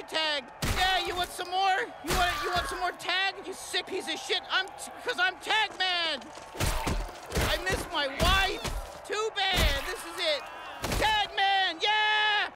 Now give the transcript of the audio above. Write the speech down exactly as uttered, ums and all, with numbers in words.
tag. Yeah, you want some more? You want you want some more tag? You sick piece of shit. I'm because I'm tag man. I miss my wife. Too bad. This is it.